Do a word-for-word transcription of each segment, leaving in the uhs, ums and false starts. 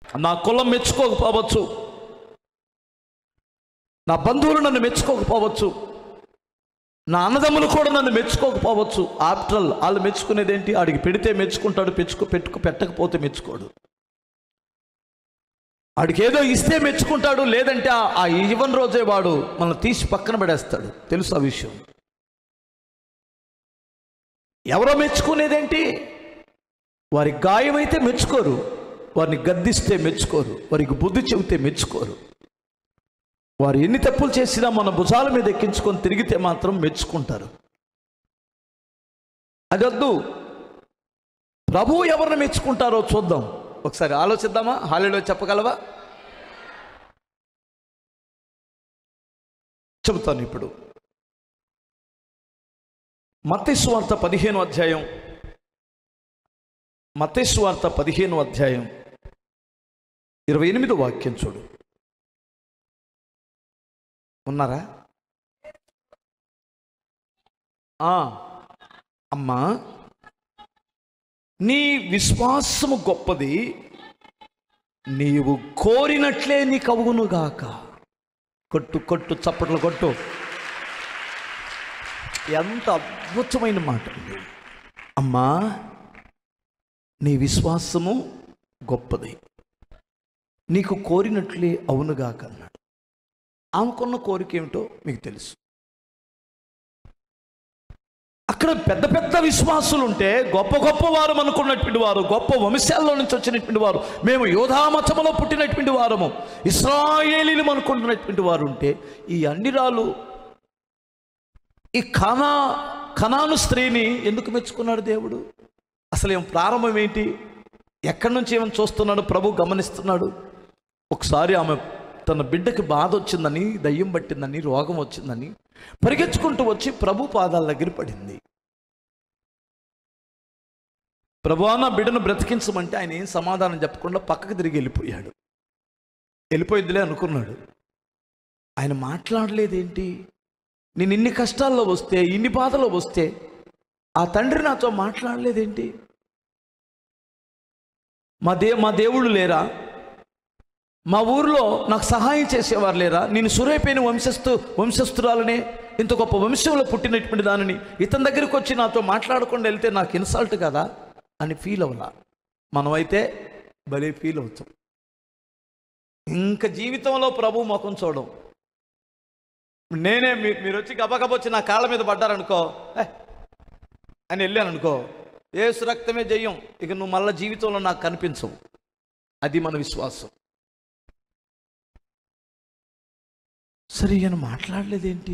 నా కులం మెచ్చుకోకపోవచ్చు, నా బంధువులు నన్ను మెచ్చుకోకపోవచ్చు, నా అన్నదమ్ములు కూడా నన్ను మెచ్చుకోకపోవచ్చు. ఆఫ్టర్ ఆల్ వాళ్ళు మెచ్చుకునేది ఏంటి? ఆడికి పెడితే మెచ్చుకుంటాడు, పెంచుకో పెట్టుకు పెట్టకపోతే మెచ్చుకోడు. ఆడికి ఏదో ఇస్తే మెచ్చుకుంటాడు, లేదంటే ఆ ఇవ్వని రోజే వాడు మనం తీసి పక్కన పడేస్తాడు. తెలుసు ఆ విషయం. ఎవరో మెచ్చుకునేదేంటి? వారి గాయమైతే మెచ్చుకోరు, వారిని గద్దిస్తే మెచ్చుకోరు, వారికి బుద్ధి చెబితే మెచ్చుకోరు. వారు ఎన్ని తప్పులు చేసినా మన భుజాల మీద ఎక్కించుకొని తిరిగితే మాత్రం మెచ్చుకుంటారు. అది వద్దు. ప్రభువు ఎవరిని మెచ్చుకుంటారో చూద్దాం, ఒకసారి ఆలోచిద్దామా? హల్లెలూయా చెప్పగలవా? చెబుతాను ఇప్పుడు. మత్తయి సువార్త పదిహేను అధ్యాయం మత్తయి సువార్త పదిహేను అధ్యాయం ఇరవై ఎనిమిదో వాక్యం చూడు. ఉన్నారా? అమ్మా, నీ విశ్వాసము గొప్పది, నీవు కోరినట్లే నీకు అవునుగాక. కొట్టు కొట్టు చప్పట్లు కొట్టు. ఎంత అద్భుతమైన మాట అండి. అమ్మా, నీ విశ్వాసము గొప్పది, నీకు కోరినట్లే అవునుగాక అన్నాడు. ఆమెకున్న కోరిక ఏమిటో మీకు తెలుసు. అక్కడ పెద్ద పెద్ద విశ్వాసులు ఉంటే, గొప్ప గొప్ప వారు అనుకున్నటువంటి వారు, గొప్ప వంశాల్లో నుంచి వచ్చినటువంటి వారు, మేము యోధా మతములో పుట్టినటువంటి వారము, ఇశ్రాయేలీలు అనుకుంటున్నటువంటి వారు ఉంటే, ఈ అన్నిరాలు ఈ కనా కనాను స్త్రీని ఎందుకు మెచ్చుకున్నాడు దేవుడు? అసలు ఏం ప్రారంభం ఏంటి? ఎక్కడి నుంచి ఏమని చూస్తున్నాడు ప్రభు గమనిస్తున్నాడు. ఒకసారి ఆమె తన బిడ్డకి బాధ వచ్చిందని, దయ్యం పట్టిందని, రోగం వచ్చిందని పరిగెత్తుకుంటూ వచ్చి ప్రభు పాదాల దగ్గర పడింది. ప్రభువా, నా బిడ్డను బ్రతికించమంటే ఆయన ఏం సమాధానం చెప్పకుండా పక్కకు తిరిగి వెళ్ళిపోయాడు. వెళ్ళిపోయిద్దిలే అనుకున్నాడు. ఆయన మాట్లాడలేదేంటి? నేను ఇన్ని కష్టాల్లో వస్తే, ఇన్ని బాధలో వస్తే ఆ తండ్రి నాతో మాట్లాడలేదేంటి? మా దే మా దేవుళ్ళు లేరా? మా ఊరిలో నాకు సహాయం చేసేవారు లేరా? నేను సురైపోయిన వంశస్థు వంశస్థురాలనే, ఇంత గొప్ప వంశంలో పుట్టినటువంటి దానిని ఇతని దగ్గరికి వచ్చి నాతో మాట్లాడకుండా వెళ్తే నాకు ఇన్సల్ట్ కదా అని ఫీల్ అవ్వాల. మనమైతే భలే ఫీల్ అవుతాం. ఇంకా జీవితంలో ప్రభు ముఖం చూడం. నేనే మీరు వచ్చి గబగబ వచ్చి నా కాళ్ళ మీద పడ్డారనుకో అని వెళ్ళాను అనుకో, యేసు రక్తమే జయం, ఇక నువ్వు మళ్ళీ జీవితంలో నాకు కనిపించవు. అది మన విశ్వాసం. సరే, ఈయన మాట్లాడలేదేంటి?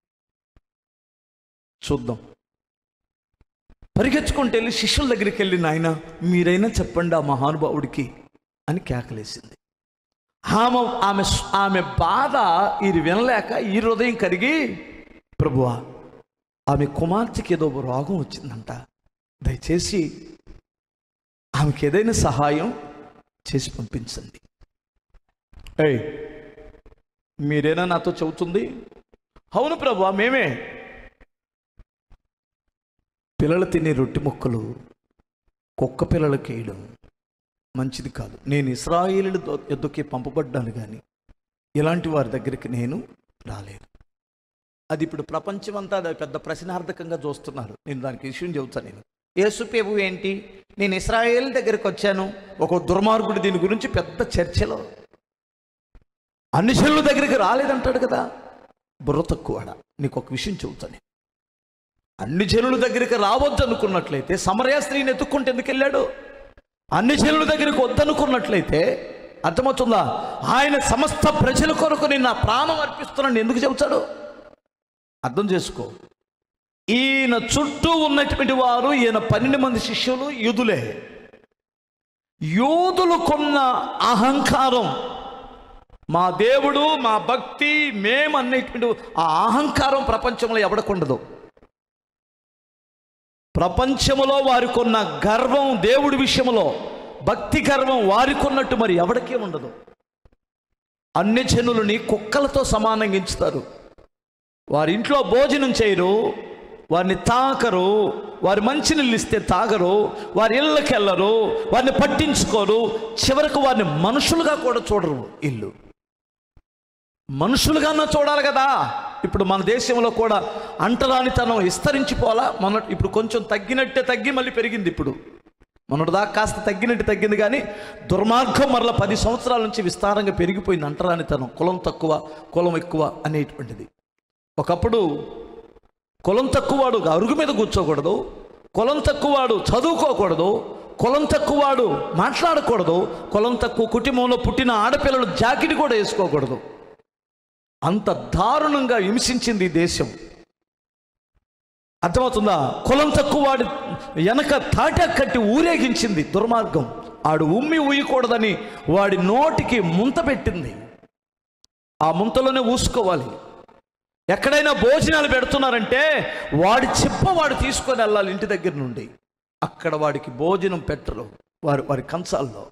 చూద్దాం. పరిగెత్తుకుంటూ వెళ్ళి శిష్యుల దగ్గరికి వెళ్ళి, నాయన మీరైనా చెప్పండి ఆ మహానుభావుడికి అని కేకలేసింది. ఆమె ఆమె ఆమె బాధ ఇది వినలేక ఈ హృదయం కరిగి, ప్రభువా, ఆమె కుమార్తెకి ఏదో రోగం వచ్చిందంట, దయచేసి ఆమెకి ఏదైనా సహాయం చేసి పంపించండి. ఏయ్, మీరేనా నాతో చెబుతుంది? అవును ప్రభువా, మేమే. పిల్లలు తినే రొట్టె ముక్కలు కుక్క పిల్లలకి వేయడం మంచిది కాదు. నేను ఇశ్రాయేలీయుల యొద్దకి పంపబడ్డాను, కానీ ఇలాంటి వారి దగ్గరికి నేను రాలేదు. అది ఇప్పుడు ప్రపంచమంతా అది పెద్ద ప్రశ్నార్థకంగా చూస్తున్నారు. నేను దానికి విషయం చెబుతాను. నేను యేసు ప్రభువు ఏంటి, నేను ఇశ్రాయేల్ దగ్గరికి వచ్చాను, ఒక దుర్మార్గుడు దీని గురించి పెద్ద చర్చలో అన్ని జనుల దగ్గరికి రాలేదంటాడు కదా. బుర్ర తక్కువడా. నీకు ఒక విషయం చెబుతాను. అన్ని జనుల దగ్గరికి రావద్దు అనుకున్నట్లయితే సమరయ స్త్రీని ఎత్తుక్కుంటే ఎందుకు వెళ్ళాడు? అన్ని జనుల దగ్గరికి వద్దనుకున్నట్లయితే అర్థమవుతుందా? ఆయన సమస్త ప్రజల కొరకు నేను నా ప్రాణం అర్పిస్తున్నాను ఎందుకు చెబుతాడు? అర్థం చేసుకో. ఈయన చుట్టూ ఉన్నటువంటి వారు, ఈయన పన్నెండు మంది శిష్యులు యూదులే. యూదులకున్న అహంకారం, మా దేవుడు, మా భక్తి, మేము అనేటువంటి ఆ అహంకారం ప్రపంచంలో ఎవడకుండదు. ప్రపంచంలో వారికి ఉన్న గర్వం, దేవుడి విషయంలో భక్తి గర్వం వారికి ఉన్నట్టు మరి ఎవరికీ ఉండదు. అన్ని జనులని కుక్కలతో సమానంగా ఎంచుతారు. వారి ఇంట్లో భోజనం చేయరు, వారిని తాకరు, వారి మంచినీళ్ళు ఇస్తే తాగరు, వారి ఇళ్ళకి వెళ్ళరు, వారిని పట్టించుకోరు, చివరకు వారిని మనుషులుగా కూడా చూడరు. ఇల్లు మనుషులుగానే చూడాలి కదా. ఇప్పుడు మన దేశంలో కూడా అంటరానితనం విస్తరించిపోలా. మన ఇప్పుడు కొంచెం తగ్గినట్టే తగ్గి మళ్ళీ పెరిగింది. ఇప్పుడు మొన్నటి దాకా కాస్త తగ్గినట్టు తగ్గింది, కానీ దుర్మార్గం మరలా పది సంవత్సరాల నుంచి విస్తారంగా పెరిగిపోయింది. అంటరానితనం, కులం తక్కువ కులం ఎక్కువ అనేటువంటిది. ఒకప్పుడు కులం తక్కువవాడు అరుగు మీద కూర్చోకూడదు, కులం తక్కువవాడు చదువుకోకూడదు, కులం తక్కువవాడు మాట్లాడకూడదు, కులం తక్కువ కుటుంబంలో పుట్టిన ఆడపిల్లలు జాకెట్ కూడా వేసుకోకూడదు. అంత దారుణంగా హింసించింది ఈ దేశం. అర్థమవుతుందా? కులం తక్కువ వాడి వెనక తాట కట్టి ఊరేగించింది దుర్మార్గం. ఆడు ఉమ్మి ఊయకూడదని వాడి నోటికి ముంత పెట్టింది. ఆ ముంతలోనే ఊసుకోవాలి. ఎక్కడైనా భోజనాలు పెడుతున్నారంటే వాడి చెప్ప వాడు తీసుకొని వెళ్ళాలి ఇంటి దగ్గర నుండి. అక్కడ వాడికి భోజనం పెట్టరు వారి వారి కంచాల్లో.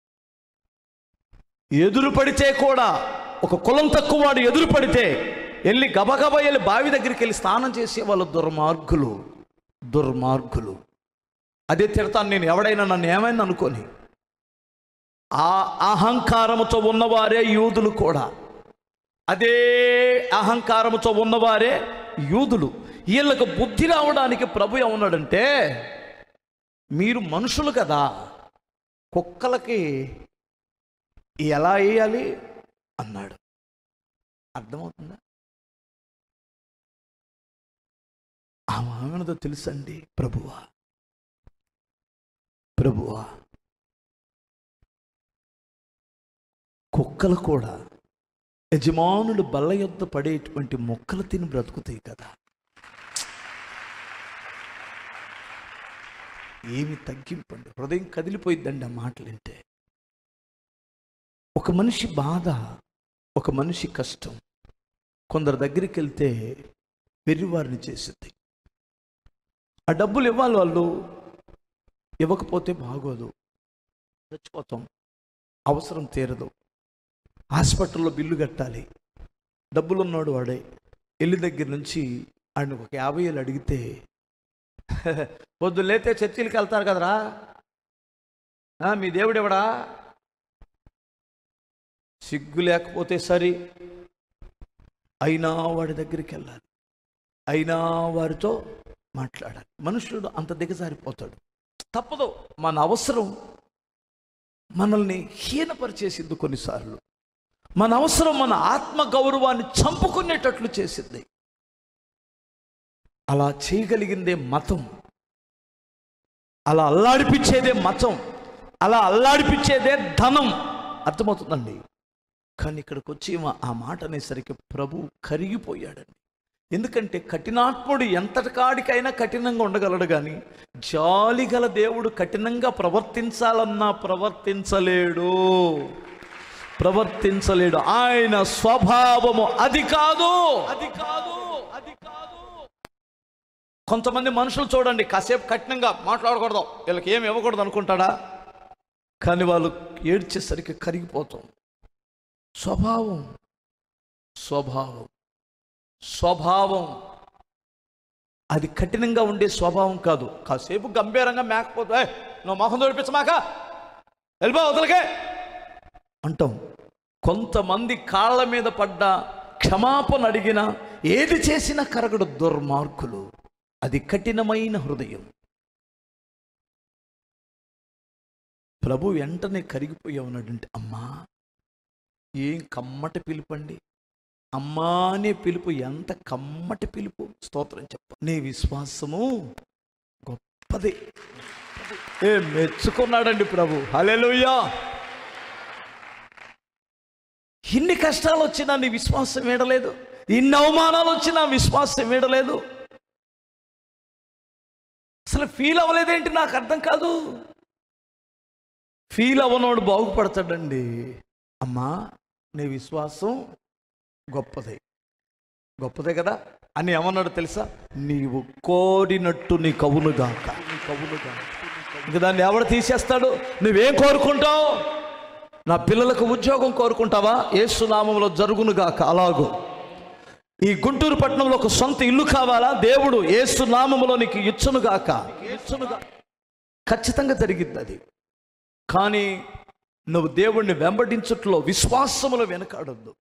ఎదురు పడితే కూడా, ఒక కులం తక్కువ వాడు ఎదురు పడితే వెళ్ళి గబగబా వెళ్ళి బావి దగ్గరికి వెళ్ళి స్నానం చేసే వాళ్ళు దుర్మార్గులు, దుర్మార్గులు. అదే తిడతాను నేను, ఎవడైనా నన్ను ఏమైనా అనుకొని. ఆ అహంకారముతో ఉన్నవారే యూదులు కూడా, అదే అహంకారముతో ఉన్నవారే యూదులు. వీళ్ళకు బుద్ధి రావడానికి ప్రభు ఏమన్నాడంటే, మీరు మనుషులు కదా, కుక్కలకి ఎలా వేయాలి అన్నాడు. అర్థమవుతుందా? ఆ మామనతో తెలుసండి, ప్రభువా ప్రభువా కుక్కలు కూడా యజమానులు బల్ల యొద్ద పడేటువంటి మొక్కలు తిని బ్రతుకుతాయి కదా. ఏమి తగ్గింపండి, హృదయం కదిలిపోయిద్దండి ఆ మాటలు వింటే. ఒక మనిషి బాధ, ఒక మనిషి కష్టం కొందరి దగ్గరికి వెళ్తే వెర్రివారిని చేసింది. ఆ డబ్బులు ఇవ్వాలి, వాళ్ళు ఇవ్వకపోతే బాగోదు, చచ్చిపోతాం, అవసరం తీరదు, హాస్పిటల్లో బిల్లు కట్టాలి, డబ్బులు ఉన్నాడు వాడే. వెళ్ళి దగ్గర నుంచి ఆయన ఒక యాభై ఏళ్ళు అడిగితే, పొద్దున్న లేతే చర్చిలకు వెళ్తారు కదరా, మీ దేవుడు ఎవడా, సిగ్గు లేకపోతే సరి, అయినా వాడి దగ్గరికి వెళ్ళాలి, అయినా వారితో మాట్లాడాలి. మనుషుడు అంత దిగజారిపోతాడు. తప్పదు, మన అవసరం మనల్ని హీనపరిచేసింది కొన్నిసార్లు. మన అవసరం మన ఆత్మ గౌరవాన్ని చంపుకునేటట్లు చేసింది. అలా చేయగలిగిందే మతం, అలా అల్లాడిపించేదే మతం, అలా అల్లాడిపించేదే ధనం. అర్థమవుతుందండి? కానీ ఇక్కడికి వచ్చి ఆ మాట అనేసరికి ప్రభు కరిగిపోయాడండి. ఎందుకంటే కఠినాత్ముడు ఎంతటి కాడికైనా కఠినంగా ఉండగలడు, కానీ జాలిగల దేవుడు కఠినంగా ప్రవర్తించాలన్నా ప్రవర్తించలేడు, ప్రవర్తించలేడు. ఆయన స్వభావము అది కాదు, అది కాదు, అది కాదు. కొంతమంది మనుషులు చూడండి, కాసేపు కఠినంగా మాట్లాడకూడదు, వీళ్ళకి ఏమి ఇవ్వకూడదు అనుకుంటాడా, కానీ వాళ్ళు ఏడ్చేసరికి కరిగిపోతాం. స్వభావం, స్వభావం, స్వభావం అది కఠినంగా ఉండే స్వభావం కాదు. కాసేపు గంభీరంగా మేకపోతే నువ్వు మొహం తోడిపించమాక వెళ్ళిపో వదలకే అంటాం. కొంతమంది కాళ్ళ మీద పడ్డ క్షమాపణ అడిగిన ఏది చేసినా కరగడు దుర్మార్గులు. అది కఠినమైన హృదయం. ప్రభు వెంటనే కరిగిపోయి ఉన్నాడంటే, అమ్మా ఏం కమ్మటి పిలుపండి, అమ్మా అనే పిలుపు ఎంత కమ్మటి పిలుపు. స్తోత్రం చెప్ప. నీ విశ్వాసము గొప్పది. ఏ మెచ్చుకున్నాడండి ప్రభు. హల్లెలూయా. ఇన్ని కష్టాలు వచ్చినా నీ విశ్వాసం వీడలేదు, ఇన్ని అవమానాలు వచ్చినా విశ్వాసం వీడలేదు. అసలు ఫీల్ అవ్వలేదేంటి నాకు అర్థం కాదు. ఫీల్ అవ్వనోడు బాగుపడతాడండి. అమ్మా నీ విశ్వాసం గొప్పదే, గొప్పదే కదా అని ఏమన్నాడు తెలుసా? నీవు కోరినట్టు నీ కవునుగాక, నీ కవునుగాక. ఇంక దాన్ని ఎవడు తీసేస్తాడు? నువ్వేం కోరుకుంటావు? నా పిల్లలకు ఉద్యోగం కోరుకుంటావా? యేసు నామములో జరుగునుగాక అలాగూ. ఈ గుంటూరు పట్టణంలో ఒక సొంత ఇల్లు కావాలా? దేవుడు యేసు నామములో నీకు ఇచ్చునుగాక. ఇచ్చునుగా ఖచ్చితంగా జరిగిద్ది అది. కానీ నువ్వు దేవుణ్ణి వెంబడించుట్లో విశ్వాసములో వెనకాడొద్దు.